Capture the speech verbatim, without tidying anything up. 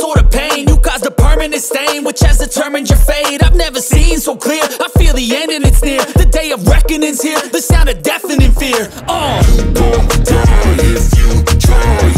sort of pain. You caused a permanent stain, which has determined your fate. I've never seen so clear, I feel the end and it's near. The day of reckoning's here, the sound of deafening fear. Oh, you won't die if you try.